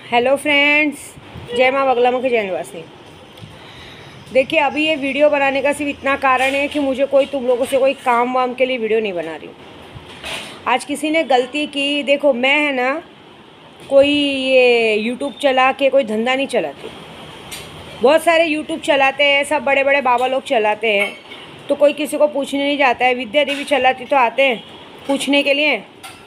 Hello friends, जय माँ बगलामुखी जय निवासिनी। देखिए, अभी ये वीडियो बनाने का सिर्फ इतना कारण है कि मुझे तुम लोगों से कोई काम वाम के लिए वीडियो नहीं बना रही हूँ। आज किसी ने गलती की। देखो, मैं है ना कोई ये यूट्यूब चला के कोई धंधा नहीं चलाती। बहुत सारे यूट्यूब चलाते हैं, सब बड़े बड़े बाबा लोग चलाते हैं, तो कोई किसी को पूछने नहीं जाता है। विद्या देवी चलाती तो आते हैं पूछने के लिए।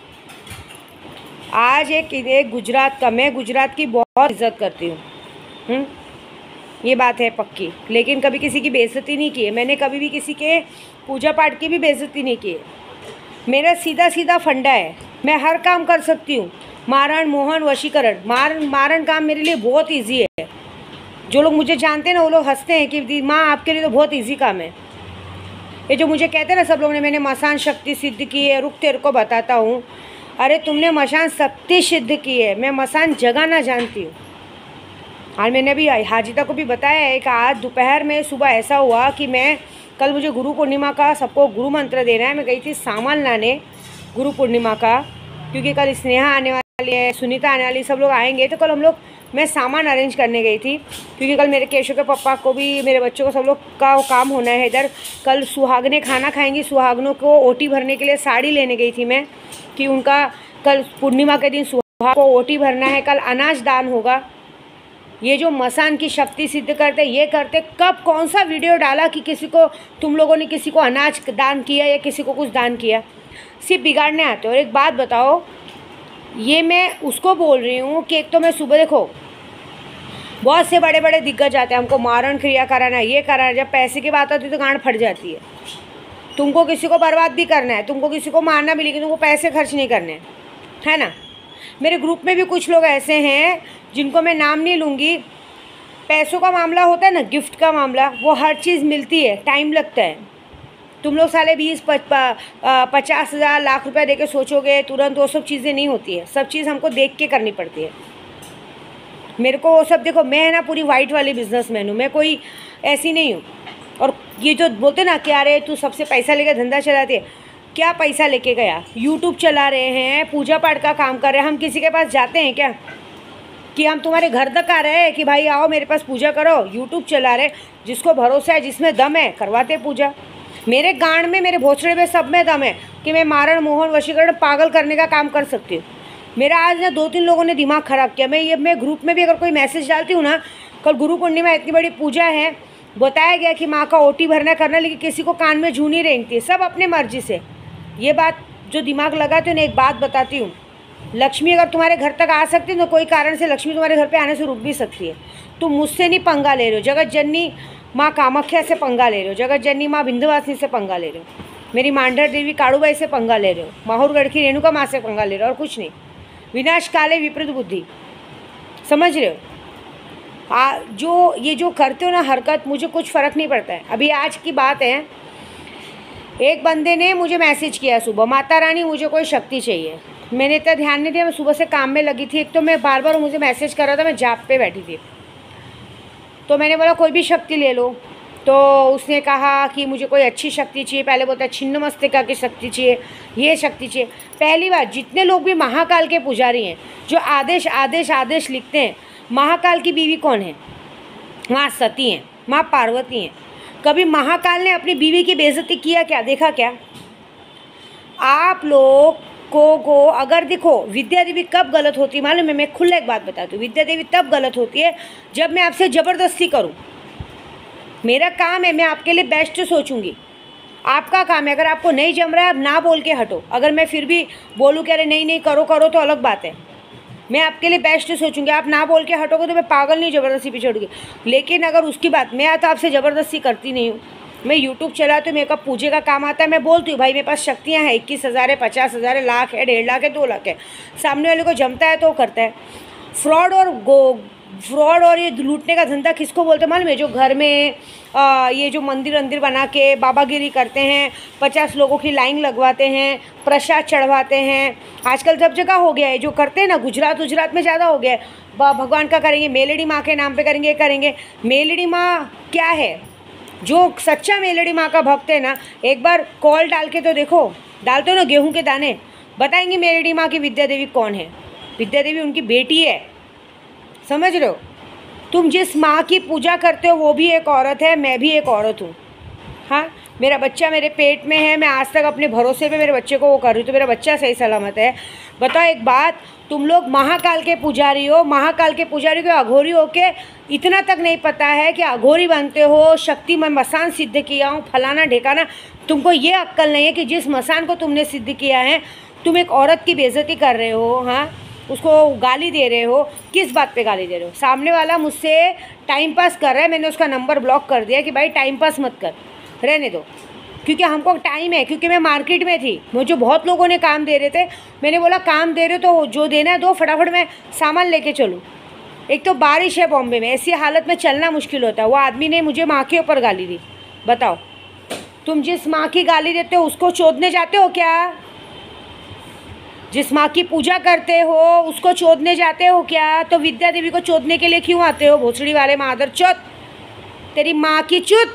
आज एक गुजरात का, मैं गुजरात की बहुत इज्जत करती हूँ, ये बात है पक्की। लेकिन कभी किसी की बेइज्जती नहीं की है मैंने, कभी भी किसी के पूजा पाठ की भी बेइज्जती नहीं की है। मेरा सीधा सीधा फंडा है, मैं हर काम कर सकती हूँ। मारण, मोहन, वशीकरण, मारण काम मेरे लिए बहुत ईजी है। जो लोग मुझे जानते हैं ना, वो लोग हंसते हैं कि माँ आपके लिए तो बहुत ईजी काम है। ये जो मुझे कहते हैं ना सब लोग ने, मैंने मसान शक्ति सिद्ध की है, रुक तेरे को बताता हूँ। अरे तुमने मसान शक्ति सिद्ध की है, मैं मसान जगाना जानती हूँ। और मैंने अभी हाजिता को भी बताया है कि आज दोपहर में सुबह ऐसा हुआ कि कल मुझे गुरु पूर्णिमा का सबको गुरु मंत्र देना है। मैं गई थी सामान लाने गुरु पूर्णिमा का, क्योंकि कल स्नेहा आने वाली है, सुनीता आने वाली, सब लोग आएंगे। तो कल मैं सामान अरेंज करने गई थी, क्योंकि कल मेरे केशव के पापा को भी, मेरे बच्चों को, सब लोग का काम होना है इधर। कल सुहागने खाना खाएंगी, सुहागनों को ओटी भरने के लिए साड़ी लेने गई थी मैं, कि उनका कल पूर्णिमा के दिन सुहाग को ओटी भरना है। कल अनाज दान होगा। ये जो मसान की शक्ति सिद्ध करते, ये करते, कब कौन सा वीडियो डाला कि किसी को, तुम लोगों ने किसी को अनाज दान किया या किसी को कुछ दान किया? सिर्फ बिगाड़ने आते हो। और एक बात बताओ, ये मैं उसको बोल रही हूँ कि एक तो मैं सुबह, देखो बहुत से बड़े बड़े दिग्गज आते हैं हमको मारण क्रिया कराना, ये कराना। जब पैसे की बात होती है तो गांड फट जाती है। तुमको किसी को बर्बाद भी करना है, तुमको किसी को मारना भी, लेकिन तुमको पैसे खर्च नहीं करने, है ना। मेरे ग्रुप में भी कुछ लोग ऐसे हैं जिनको मैं नाम नहीं लूँगी। पैसों का मामला होता है ना, गिफ्ट का मामला, वो हर चीज़ मिलती है, टाइम लगता है। तुम लोग साले 20-50 हज़ार लाख रुपया दे के सोचोगे तुरंत, वो सब चीज़ें नहीं होती है। सब चीज़ हमको देख के करनी पड़ती है। मेरे को वो सब, देखो मैं है ना पूरी वाइट वाली बिजनेसमैन हूँ, मैं कोई ऐसी नहीं हूँ। और ये जो बोलते ना कि अरे तू सबसे पैसा लेके धंधा चलाती है, क्या पैसा लेके गया? यूट्यूब चला रहे हैं, पूजा पाठ का काम कर रहे हैं। हम किसी के पास जाते हैं क्या कि हम तुम्हारे घर तक आ रहे हैं कि भाई आओ मेरे पास पूजा करो? यूट्यूब चला रहे, जिसको भरोसा है, जिसमें दम है, करवाते पूजा। मेरे गांड में, मेरे भोसड़े में, सब में दम है कि मैं मारण, मोहन, वशीकरण, पागल करने का काम कर सकती हूँ। मेरा आज ना 2-3 लोगों ने दिमाग ख़राब किया। मैं ग्रुप में भी अगर कोई मैसेज डालती हूँ ना, कल गुरु पूर्णिमा, इतनी बड़ी पूजा है, बताया गया कि माँ का ओटी भरना करना, लेकिन किसी को कान में जू नहीं रेंगती, सब अपने मर्जी से। ये बात जो दिमाग लगाते हो ना, एक बात बताती हूँ, लक्ष्मी अगर तुम्हारे घर तक आ सकती है तो कोई कारण से लक्ष्मी तुम्हारे घर पे आने से रुक भी सकती है। तुम मुझसे नहीं पंगा ले रहे हो, जगत जननी माँ कामाख्या से पंगा ले रहे हो, जगत जननी माँ विंध्यवासिनी से पंगा ले रहे हो, मेरी मांडर देवी काड़ूबाई से पंगा ले रहे हो, माहौरगढ़ की रेणुका माँ से पंगा ले रहे हो, और कुछ नहीं। विनाश काले विपरीत बुद्धि, समझ रहे हो? ये जो करते हो ना हरकत, मुझे कुछ फ़र्क नहीं पड़ता है। अभी आज की बात है, एक बंदे ने मुझे मैसेज किया सुबह, माता रानी मुझे कोई शक्ति चाहिए। मैंने इतना ध्यान नहीं दिया, मैं सुबह से काम में लगी थी। एक तो मैं बार बार मुझे मैसेज कर रहा था, मैं जाप पे बैठी थी, तो मैंने बोला कोई भी शक्ति ले लो। तो उसने कहा कि मुझे कोई अच्छी शक्ति चाहिए। पहले बोलता है छिन्नमस्तिका की शक्ति चाहिए, ये शक्ति चाहिए। पहली बात, जितने लोग भी महाकाल के पुजारी हैं, जो आदेश आदेश आदेश लिखते हैं, महाकाल की बीवी कौन है? माँ सती हैं, माँ पार्वती हैं। कभी महाकाल ने अपनी बीवी की बेइज्जती किया क्या? देखा क्या? आप लोग को अगर देखो, विद्या देवी कब गलत होती है मालूम है? मैं खुला एक बात बताती हूँ, विद्या देवी तब गलत होती है जब मैं आपसे ज़बरदस्ती करूँ। मेरा काम है, मैं आपके लिए बेस्ट सोचूंगी। आपका काम है, अगर आपको नहीं जम रहा है, आप ना बोल के हटो। अगर मैं फिर भी बोलूँ कि अरे नहीं नहीं करो करो, तो अलग बात है। मैं आपके लिए बेस्ट सोचूंगी। आप ना बोल के हटोगे तो मैं पागल नहीं, ज़बरदस्ती पे छोड़ूंगी। लेकिन अगर उसकी बात, मैं तो आपसे ज़बरदस्ती करती नहीं हूँ। मैं यूट्यूब चलाती हूँ, मेरे का पूजे का काम आता है, मैं बोलती हूँ भाई मेरे पास शक्तियाँ हैं, 21,000 है, 50,000 है, लाख है, 1.5 लाख है, 2 लाख है। सामने वाले को जमता है तो वो करता है। फ्रॉड और ये लूटने का धंधा किसको बोलते हैं मालूम है? जो घर में ये जो मंदिर बना के बाबागिरी करते हैं, 50 लोगों की लाइन लगवाते हैं, प्रसाद चढ़वाते हैं। आजकल सब जगह हो गया है, जो करते हैं ना, गुजरात में ज़्यादा हो गया है। भगवान का करेंगे, मेलड़ी माँ के नाम पे करेंगे। मेलड़ी माँ क्या है? जो सच्चा मेलड़ी माँ का भक्त है ना, एक बार कॉल डाल के तो देखो, डालते हो ना गेहूँ के दाने, बताएंगे मेलड़ी माँ की विद्या देवी कौन है। विद्या देवी उनकी बेटी है, समझ रहे हो? तुम जिस माँ की पूजा करते हो वो भी एक औरत है, मैं भी एक औरत हूँ। हाँ, मेरा बच्चा मेरे पेट में है, मैं आज तक अपने भरोसे पे मेरे बच्चे को वो कर रही हूँ, तो मेरा बच्चा सही सलामत है। बताओ एक बात, तुम लोग महाकाल के पुजारी हो, महाकाल के पुजारी को अघोरी हो के इतना तक नहीं पता है कि अघोरी बनते हो, शक्ति मैं मसान सिद्ध किया हूँ, फलाना ढेकाना। तुमको ये अक्ल नहीं है कि जिस मसान को तुमने सिद्ध किया है, तुम एक औरत की बेइज्जती कर रहे हो। हाँ, उसको गाली दे रहे हो। किस बात पे गाली दे रहे हो? सामने वाला मुझसे टाइम पास कर रहा है, मैंने उसका नंबर ब्लॉक कर दिया कि भाई टाइम पास मत कर, रहने दो, क्योंकि हमको टाइम है। क्योंकि मैं मार्केट में थी, मुझे बहुत लोगों ने काम दे रहे थे, मैंने बोला काम दे रहे हो तो जो देना है दो, फटाफट मैं सामान लेके चलूँ। एक तो बारिश है बॉम्बे में, ऐसी हालत में चलना मुश्किल होता है। वो आदमी ने मुझे माँ के ऊपर गाली दी। बताओ, तुम जिस माँ की गाली देते हो उसको चोदने जाते हो क्या? जिस माँ की पूजा करते हो उसको चोदने जाते हो क्या? तो विद्या देवी को चोदने के लिए क्यों आते हो? भोसड़ी वाले मादर चोद, तेरी माँ की चुत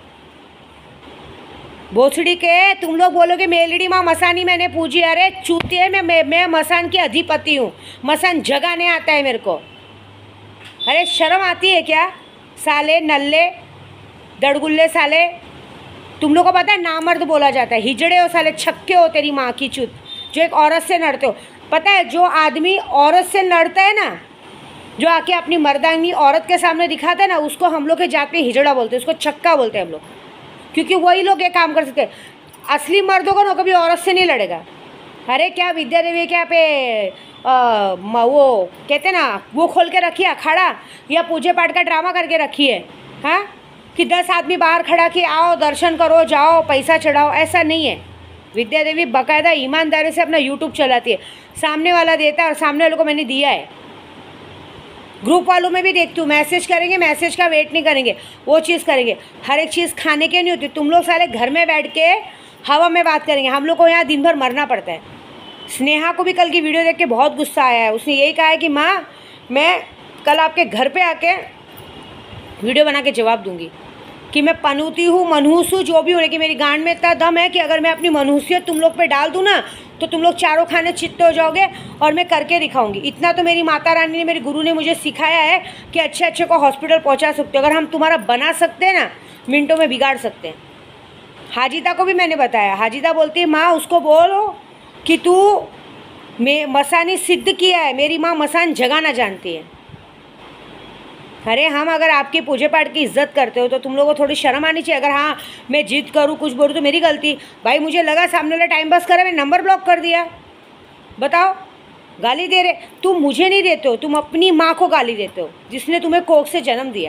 भोसड़ी के। तुम लोग बोलोगे मेलड़ी माँ मसानी मैंने पूजी, अरे चूती है, मैं मसान की अधिपति हूँ, मसान जगाने आता है मेरे को। अरे शर्म आती है क्या? साले नल्ले दड़गुल्ले साले, तुम लोग को पता है नामर्द बोला जाता है, हिजड़े हो साले, छक्के हो तेरी माँ की चुत, जो एक औरत से लड़ते हो। पता है जो आदमी औरत से लड़ता है ना, जो आके अपनी मर्दांगी औरत के सामने दिखाता है ना, उसको हम लोग के जात में हिजड़ा बोलते हैं, उसको छक्का बोलते हैं हम लोग, क्योंकि वही लोग ये काम कर सकते हैं। असली मर्दों को ना कभी औरत से नहीं लड़ेगा। अरे क्या विद्या देवी क्या पे वो कहते ना वो खोल के रखी है अखाड़ा, या पूजे पाठ का ड्रामा करके रखी है? हाँ, कि 10 आदमी बाहर खड़ा कि आओ दर्शन करो, जाओ पैसा चढ़ाओ, ऐसा नहीं है। विद्या देवी बाकायदा ईमानदारी से अपना यूट्यूब चलाती है, सामने वाला देता है और सामने वालों को मैंने दिया है। ग्रुप वालों में भी देखती हूँ, मैसेज करेंगे, मैसेज का वेट नहीं करेंगे, वो चीज़ करेंगे। हर एक चीज़ खाने के नहीं होती। तुम लोग सारे घर में बैठ के हवा में बात करेंगे, हम लोग को यहाँ दिन भर मरना पड़ता है। स्नेहा को भी कल की वीडियो देख के बहुत गुस्सा आया है, उसने यही कहा है कि माँ मैं कल आपके घर पे आके वीडियो बना के जवाब दूंगी कि मैं पनूती हूँ, मनहूस हूँ, जो भी हो, लेकिन मेरी गांड में इतना दम है कि अगर मैं अपनी मनहूसियत तुम लोग पे डाल दूँ ना तो तुम लोग चारों खाने चित्ते हो जाओगे, और मैं करके दिखाऊंगी। इतना तो मेरी माता रानी ने, मेरे गुरु ने मुझे सिखाया है कि अच्छे अच्छे को हॉस्पिटल पहुंचा सकते हो। अगर हम तुम्हारा बना सकते हैं ना, मिनटों में बिगाड़ सकते हैं। हाजिदा को भी मैंने बताया, हाजिदा बोलती है माँ उसको बोलो कि तू मसानी सिद्ध किया है, मेरी माँ मसान जगाना जानती है। अरे हम अगर आपकी पूजे पाठ की इज्जत करते हो तो तुम लोगों को थोड़ी शर्म आनी चाहिए। अगर हाँ मैं जिद करूँ, कुछ बोलूँ तो मेरी गलती। भाई मुझे लगा सामने वाला टाइम पास करे, मैंने नंबर ब्लॉक कर दिया। बताओ, गाली दे रहे तुम मुझे नहीं देते हो, तुम अपनी माँ को गाली देते हो जिसने तुम्हें कोख से जन्म दिया।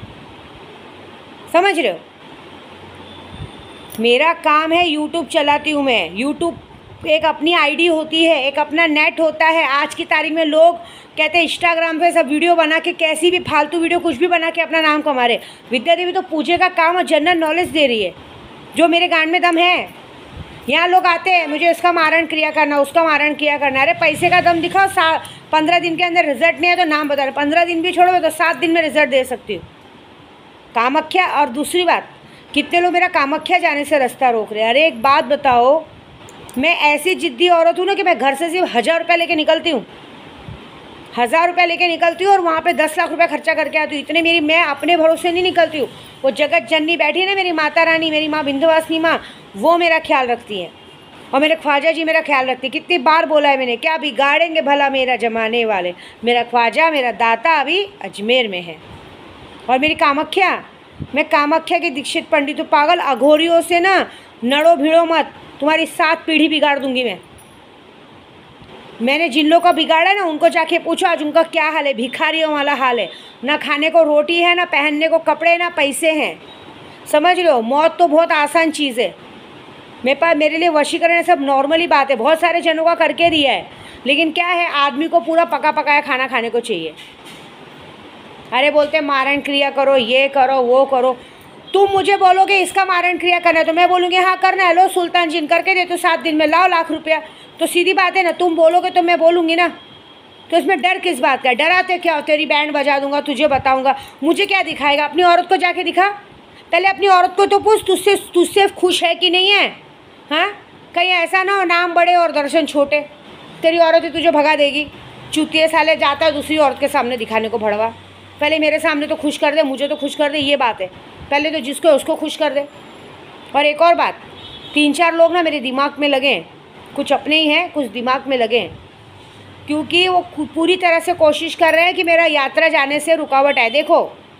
समझ रहे हो? मेरा काम है, यूट्यूब चलाती हूँ मैं। यूट्यूब एक अपनी आईडी होती है, एक अपना नेट होता है। आज की तारीख में लोग कहते हैं इंस्टाग्राम पे सब वीडियो बना के, कैसी भी फालतू वीडियो कुछ भी बना के अपना नाम कमा रहे। विद्या देवी तो पूजे का काम और जनरल नॉलेज दे रही है, जो मेरे गांड में दम है। यहाँ लोग आते हैं मुझे इसका मारण क्रिया करना, उसका मारण क्रिया करना। अरे पैसे का दम दिखाओ, 15 दिन के अंदर रिजल्ट नहीं है तो नाम बता रहे। 15 दिन भी छोड़ो तो 7 दिन में रिजल्ट दे सकती हूँ। कामाख्या, और दूसरी बात, कितने लोग मेरा कामाख्या जाने से रास्ता रोक रहे हैं। अरे एक बात बताओ, मैं ऐसी जिद्दी औरत हूँ ना कि मैं घर से सिर्फ 1000 रुपये लेके निकलती हूँ, 1000 रुपये लेके निकलती हूँ और वहाँ पे 10 लाख रुपये खर्चा करके आती हूँ। इतने मेरी, मैं अपने भरोसे नहीं निकलती हूँ। वो जगत जननी बैठी है ना, मेरी माता रानी, मेरी माँ विंध्यवासिनी माँ, वो मेरा ख्याल रखती है, और मेरे ख्वाजा जी मेरा ख्याल रखती है। कितनी बार बोला है मैंने, क्या बिगाड़ेंगे भला मेरा जमाने वाले, मेरा ख्वाजा मेरा दाता अभी अजमेर में है। और मेरी कामाख्या, मैं कामाख्या की दीक्षित पंडित हूँ। पागल अघोरियों से ना नड़ो भिड़ो मत, तुम्हारी 7 पीढ़ी बिगाड़ दूंगी मैं। मैंने जिन लोगों का बिगाड़ा है ना, उनको जाके पूछो आज उनका क्या हाल है। भिखारियों वाला हाल है, ना खाने को रोटी है, ना पहनने को कपड़े, ना पैसे हैं। समझ रहे हो? मौत तो बहुत आसान चीज़ है। मेरे पास, मेरे लिए वशीकरण सब नॉर्मली बात है, बहुत सारे जनों का करके दिया है, लेकिन क्या है, आदमी को पूरा पका पकाया खाना खाने को चाहिए। अरे बोलते मारण क्रिया करो, ये करो, वो करो। तुम मुझे बोलोगे इसका मारण क्रिया करना है तो मैं बोलूँगी हाँ करना है, लो सुल्तान जी करके दे तो 7 दिन में लाओ लाख रुपया। तो सीधी बात है ना, तुम बोलोगे तो मैं बोलूँगी ना, तो इसमें डर किस बात का? डराते क्या हो? तेरी बैंड बजा दूंगा, तुझे बताऊंगा, मुझे क्या दिखाएगा? अपनी औरत को जाके दिखा, पहले अपनी औरत को तो पूछ तुझसे खुश है कि नहीं है। हाँ, कहीं ऐसा ना हो नाम बड़े और दर्शन छोटे, तेरी औरत ही तुझे भगा देगी। चूतिए साले जाता है दूसरी औरत के सामने दिखाने को भड़वा। पहले मेरे सामने तो खुश कर दे, मुझे तो खुश कर दे, ये बात है। पहले तो जिसको उसको खुश कर दे। और एक और बात, 3-4 लोग ना मेरे दिमाग में लगे हैं, कुछ अपने ही हैं, कुछ दिमाग में लगे हैं, क्योंकि वो पूरी तरह से कोशिश कर रहे हैं कि मेरा यात्रा जाने से रुकावट आए। देखो,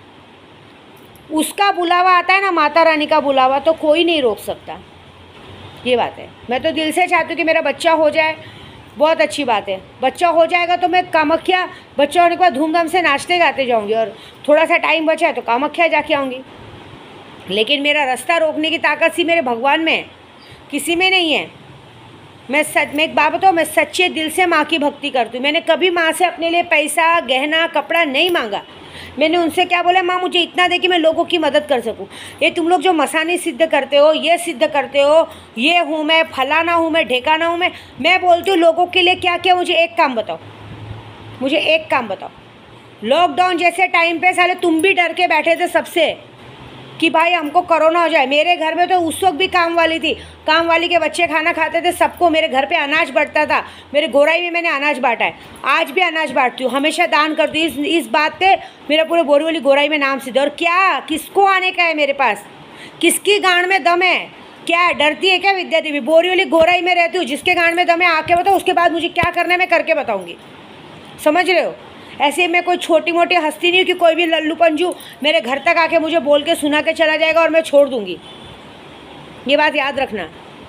उसका बुलावा आता है ना, माता रानी का बुलावा, तो कोई नहीं रोक सकता, ये बात है। मैं तो दिल से चाहती हूँ कि मेरा बच्चा हो जाए, बहुत अच्छी बात है। बच्चा हो जाएगा तो मैं कामाख्या, बच्चा होने के बाद धूमधाम से नाचते गाते जाऊँगी, और थोड़ा सा टाइम बचा है तो कामाख्या जाके आऊँगी। लेकिन मेरा रास्ता रोकने की ताकत सी मेरे भगवान में है, किसी में नहीं है। मैं एक बात बताऊँ, मैं सच्चे दिल से माँ की भक्ति करती हूँ। मैंने कभी माँ से अपने लिए पैसा, गहना, कपड़ा नहीं मांगा। मैंने उनसे क्या बोला, माँ मुझे इतना दे कि मैं लोगों की मदद कर सकूँ। ये तुम लोग जो मसानी सिद्ध करते हो, ये सिद्ध करते हो, ये हूँ मैं, फलाना हूँ मैं, ढेकाना हूँ मैं बोलती हूँ लोगों के लिए क्या क्या। मुझे एक काम बताओ, मुझे एक काम बताओ। लॉकडाउन जैसे टाइम पे साले तुम भी डर के बैठे थे सबसे कि भाई हमको कोरोना हो जाए। मेरे घर में तो उस वक्त भी काम वाली थी, काम वाली के बच्चे खाना खाते थे, सबको मेरे घर पे अनाज बढ़ता था। मेरे गोराई में मैंने अनाज बांटा है, आज भी अनाज बांटती हूँ, हमेशा दान करती हूँ। इस बात पे मेरा पूरे बोरीवली गोराई में नाम सिद्ध। और क्या, किसको आने का है मेरे पास, किसकी गांड में दम है? क्या डरती है क्या विद्या देवी? बोरीवली गोराई में रहती हूँ, जिसके गांड में दम है आके बताओ, उसके बाद मुझे क्या करना है मैं करके बताऊँगी। समझ रहे हो? ऐसे मैं कोई छोटी मोटी हस्ती नहीं हूँ कि कोई भी लल्लू पंजू मेरे घर तक आके मुझे बोल के सुना के चला जाएगा और मैं छोड़ दूँगी। ये बात याद रखना।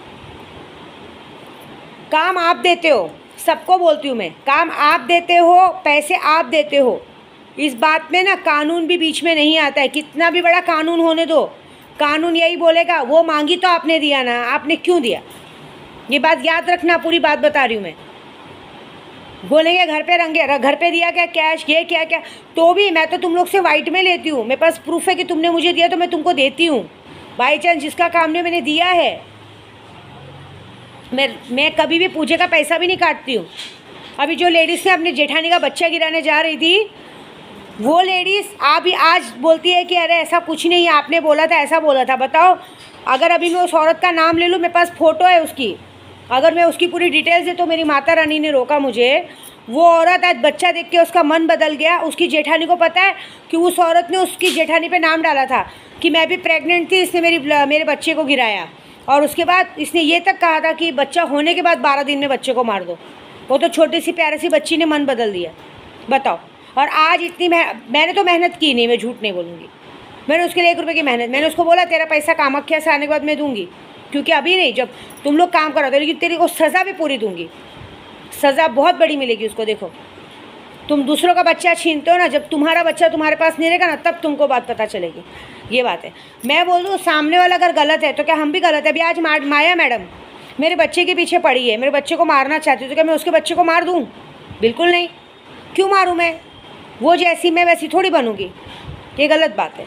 काम आप देते हो, सबको बोलती हूँ मैं, काम आप देते हो, पैसे आप देते हो। इस बात में ना कानून भी बीच में नहीं आता है, कितना भी बड़ा कानून होने दो, कानून यही बोलेगा वो मांगी तो आपने दिया ना, आपने क्यों दिया। ये बात याद रखना, पूरी बात बता रही हूँ मैं। बोलेंगे घर पे रंगे, घर पे दिया क्या कैश, ये क्या क्या, तो भी मैं तो तुम लोग से वाइट में लेती हूँ। मेरे पास प्रूफ है कि तुमने मुझे दिया तो मैं तुमको देती हूँ। बाई चांस जिसका काम नहीं मैंने दिया है, मैं कभी भी पूजे का पैसा भी नहीं काटती हूँ। अभी जो लेडीज़ ने अपनी जेठानी का बच्चा गिराने जा रही थी, वो लेडीज़ अभी आज बोलती है कि अरे ऐसा कुछ नहीं है, आपने बोला था, ऐसा बोला था। बताओ, अगर अभी मैं उस औरत का नाम ले लूँ, मेरे पास फ़ोटो है उसकी, अगर मैं उसकी पूरी डिटेल्स दे तो मेरी माता रानी ने रोका मुझे। वो औरत आज बच्चा देख के उसका मन बदल गया। उसकी जेठानी को पता है कि उस औरत ने उसकी जेठानी पे नाम डाला था कि मैं भी प्रेग्नेंट थी, इसने मेरे बच्चे को गिराया, और उसके बाद इसने ये तक कहा था कि बच्चा होने के बाद 12 दिन में बच्चे को मार दो। वो तो छोटी सी प्यारी सी बच्ची ने मन बदल दिया, बताओ। और आज इतनी मैंने तो मेहनत की नहीं, मैं झूठ नहीं बोलूँगी, मैंने उसके लिए 1 रुपये की मेहनत, मैंने उसको बोला तेरा पैसा कामाख्या से आने के बाद मैं दूँगी, क्योंकि अभी नहीं, जब तुम लोग काम करो तो, लेकिन तेरी को सज़ा भी पूरी दूंगी, सज़ा बहुत बड़ी मिलेगी उसको। देखो, तुम दूसरों का बच्चा छीनते हो ना, जब तुम्हारा बच्चा तुम्हारे पास नहीं रहेगा ना, तब तुमको बात पता चलेगी। ये बात है। मैं बोल दूँ सामने वाला अगर गलत है तो क्या हम भी गलत है? अभी आज माया मैडम मेरे बच्चे के पीछे पड़ी है, मेरे बच्चे को मारना चाहती है, तो क्या मैं उसके बच्चे को मार दूँ? बिल्कुल नहीं। क्यों मारूँ मैं? वो जैसी मैं वैसी थोड़ी बनूँगी, ये गलत बात है।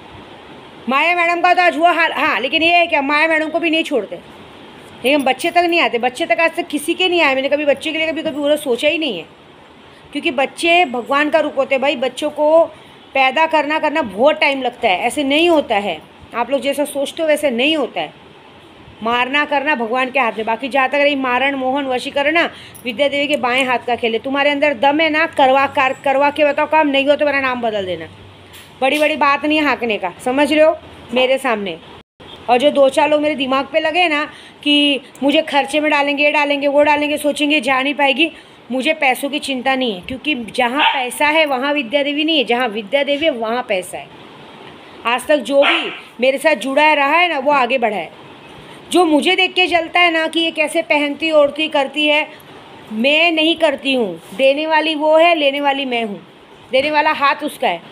माया मैडम का तो आज हुआ हाल, हाँ, लेकिन ये है क्या, माया मैडम को भी नहीं छोड़ते, लेकिन बच्चे तक नहीं आते। बच्चे तक आज तक किसी के नहीं आए, मैंने कभी बच्चे के लिए कभी पूरा सोचा ही नहीं है, क्योंकि बच्चे भगवान का रूप होते हैं भाई। बच्चों को पैदा करना बहुत टाइम लगता है, ऐसे नहीं होता है। आप लोग जैसा सोचते हो वैसे नहीं होता है। मारना करना भगवान के हाथ में। बाकी जहाँ तक रही मारण मोहन वशीकरण ना, विद्या देवी के बाएं हाथ का खेल है। तुम्हारे अंदर दम है ना, करवा के बताओ काम, नहीं हो तो मेरा नाम बदल देना। बड़ी बड़ी बात नहीं है हाँकने का, समझ रहे हो मेरे सामने। और जो 2-4 लोग मेरे दिमाग पे लगे ना कि मुझे खर्चे में डालेंगे, ये डालेंगे, वो डालेंगे, सोचेंगे जा नहीं पाएगी, मुझे पैसों की चिंता नहीं है, क्योंकि जहाँ पैसा है वहाँ विद्या देवी नहीं है, जहाँ विद्या देवी है वहाँ पैसा है। आज तक जो भी मेरे साथ जुड़ा रहा है ना, वो आगे बढ़ा है। जो मुझे देख के चलता है ना कि ये कैसे पहनती ओढ़ती करती है, मैं नहीं करती हूँ। देने वाली वो है, लेने वाली मैं हूँ। देने वाला हाथ उसका है,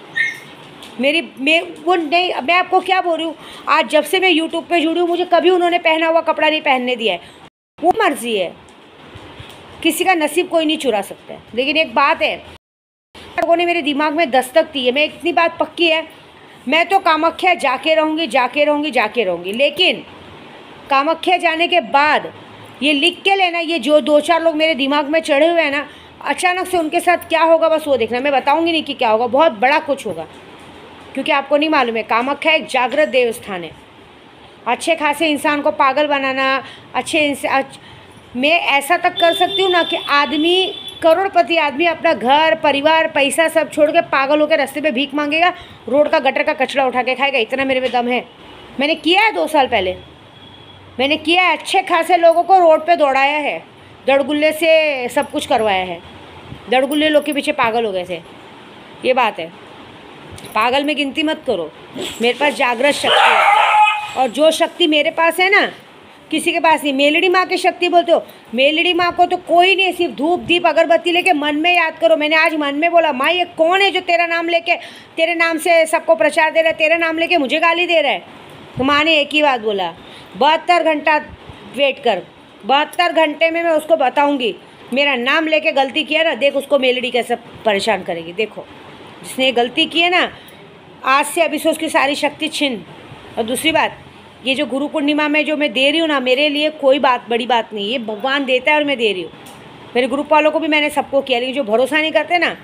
मैं आपको क्या बोल रही हूँ, आज जब से मैं यूट्यूब पे जुड़ी हूँ, मुझे कभी उन्होंने पहना हुआ कपड़ा नहीं पहनने दिया है। वो मर्जी है, किसी का नसीब कोई नहीं चुरा सकता है। लेकिन एक बात है, लोगों ने मेरे दिमाग में दस्तक दी है, मैं इतनी बात पक्की है, मैं तो कामाख्या जाके रहूँगी, जाके रहूँगी, जाके रहूँगी। लेकिन कामाख्या जाने के बाद ये लिख के लेना, ये जो 2-4 लोग मेरे दिमाग में चढ़े हुए हैं ना, अचानक से उनके साथ क्या होगा बस वो देखना। मैं बताऊँगी नहीं कि क्या होगा, बहुत बड़ा कुछ होगा, क्योंकि आपको नहीं मालूम है, कामाख्या एक जागृत देव स्थान है। अच्छे खासे इंसान को पागल बनाना, मैं ऐसा तक कर सकती हूँ ना कि आदमी करोड़पति आदमी अपना घर परिवार पैसा सब छोड़ के पागल होकर रास्ते पे भीख मांगेगा, रोड का गटर का कचरा उठा के खाएगा, इतना मेरे में दम है। मैंने किया है 2 साल पहले, मैंने किया है, अच्छे खासे लोगों को रोड पे दौड़ाया है, दड़गुल्ले से सब कुछ करवाया है। दड़गुल्ले लोग के पीछे पागल हो गए थे, ये बात है। पागल में गिनती मत करो, मेरे पास जागृत शक्ति है, और जो शक्ति मेरे पास है ना किसी के पास नहीं। मेलड़ी माँ की शक्ति बोलते हो, मेलड़ी माँ को तो कोई नहीं, सिर्फ धूप दीप अगरबत्ती लेके मन में याद करो। मैंने आज मन में बोला, माँ ये कौन है जो तेरा नाम लेके, तेरे नाम से सबको प्रचार दे रहा है, तेरे नाम लेके मुझे गाली दे रहा है। तो माँ ने एक ही बात बोला, 72 घंटा वेट कर, 72 घंटे में मैं उसको बताऊँगी, मेरा नाम लेके गलती किया ना, देख उसको मेलड़ी कैसे परेशान करेगी। देखो जिसने गलती की है ना, आज से अभी से उसकी सारी शक्ति छिन। और दूसरी बात, ये जो गुरु पूर्णिमा में जो मैं दे रही हूँ ना, मेरे लिए कोई बात बड़ी बात नहीं, ये भगवान देता है और मैं दे रही हूँ। मेरे ग्रुप वालों को भी मैंने सबको किया, लेकिन जो भरोसा नहीं करते ना,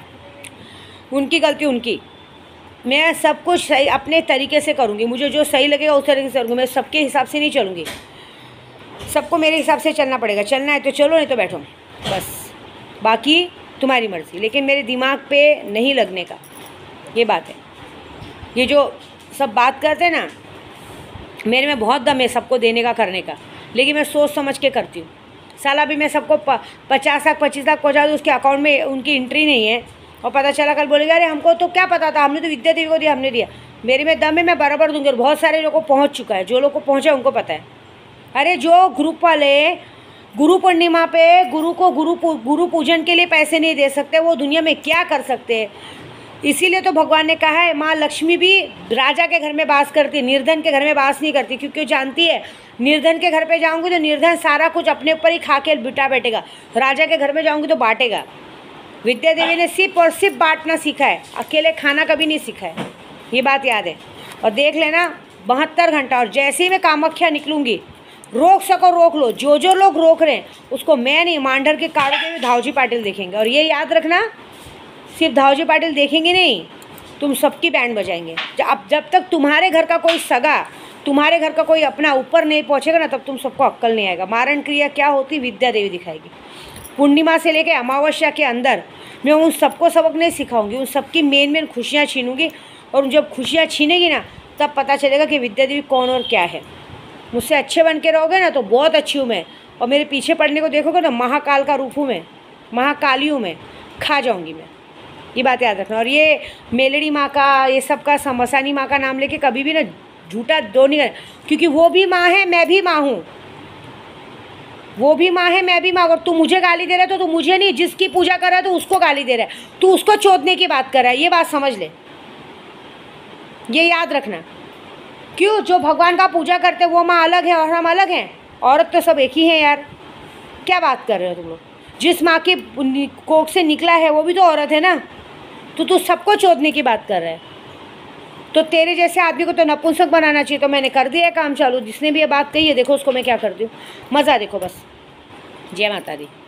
उनकी गलती उनकी। मैं सब कुछ सही अपने तरीके से करूँगी, मुझे जो सही लगेगा उस तरीके से करूँगी। मैं सबके हिसाब से नहीं चलूँगी, सबको मेरे हिसाब से चलना पड़ेगा। चलना है तो चलो, नहीं तो बैठो, बस बाकी तुम्हारी मर्ज़ी, लेकिन मेरे दिमाग पे नहीं लगने का, ये बात है। ये जो सब बात करते हैं ना, मेरे में बहुत दम है सबको देने का करने का, लेकिन मैं सोच समझ के करती हूँ। साला भी मैं सबको 50 लाख 25 लाख पहुँचा दूँ, उसके अकाउंट में उनकी एंट्री नहीं है, और पता चला कल बोलेगा अरे हमको तो क्या पता था, हमने तो विद्या देवी को दिया, हमने दिया। मेरे में दम है, मैं बराबर दूँगी, और बहुत सारे लोगों को पहुँच चुका है। जो लोग को पहुँचा उनको पता है। अरे जो ग्रुप वाले गुरु पूर्णिमा पे गुरु पूजन के लिए पैसे नहीं दे सकते, वो दुनिया में क्या कर सकते हैं। इसीलिए तो भगवान ने कहा है, माँ लक्ष्मी भी राजा के घर में वास करती है, निर्धन के घर में वास नहीं करती, क्योंकि वो जानती है निर्धन के घर पे जाऊंगी तो निर्धन सारा कुछ अपने ऊपर ही खा के बिटा बैठेगा, राजा के घर में जाऊंगी तो बांटेगा। विद्या देवी ने सिर्फ और सिर्फ बांटना सीखा है, अकेले खाना कभी नहीं सीखा है, ये बात याद है। और देख लेना 72 घंटा, और जैसे ही मैं कामाख्या निकलूँगी, रोक सको रोक लो, जो लोग रोक रहे हैं उसको मैं नहीं, मांडर के काड़ों के भी धावजी पाटिल देखेंगे। और ये याद रखना, सिर्फ धावजी पाटिल देखेंगे नहीं, तुम सबकी बैंड बजाएंगे। जब तक तुम्हारे घर का कोई सगा, तुम्हारे घर का कोई अपना ऊपर नहीं पहुंचेगा ना, तब तुम सबको अक्कल नहीं आएगा। मारण क्रिया क्या होती विद्या देवी दिखाएगी। पूर्णिमा से लेकर अमावस्या के अंदर मैं उन सबको सबक नहीं सिखाऊंगी, उन सबकी मेन खुशियाँ छीनूंगी, और जब खुशियाँ छीनेगी ना, तब पता चलेगा कि विद्या देवी कौन और क्या है। मुझसे अच्छे बन के रहोगे ना तो बहुत अच्छी हूँ मैं, और मेरे पीछे पड़ने को देखोगे ना, महाकाल का रूप हूँ मैं, महाकाली हूँ मैं, खा जाऊँगी मैं, ये बात याद रखना। और ये मेलड़ी माँ का, ये सब का, समसानी माँ का नाम लेके कभी भी ना झूठा दो नहीं करना, क्योंकि वो भी माँ है, मैं भी माँ हूँ, वो भी माँ है, मैं भी माँ। और तू मुझे गाली दे रहा है तो तू मुझे नहीं, जिसकी पूजा कर रहा है तो उसको गाली दे रहा है, तू उसको चोदने की बात कर रहा है, ये बात समझ ले, ये याद रखना। क्यों? जो भगवान का पूजा करते वो माँ अलग है और हम अलग हैं, औरत तो सब एक ही हैं यार, क्या बात कर रहे हो तुम लोग। जिस माँ की कोख से निकला है वो भी तो औरत है ना, तो तू सबको चोदने की बात कर रहा है। तो तेरे जैसे आदमी को तो नपुंसक बनाना चाहिए। तो मैंने कर दिया है काम चालू, जिसने भी ये बात कही है देखो उसको मैं क्या करती हूँ, मज़ा देखो बस। जय माता दी।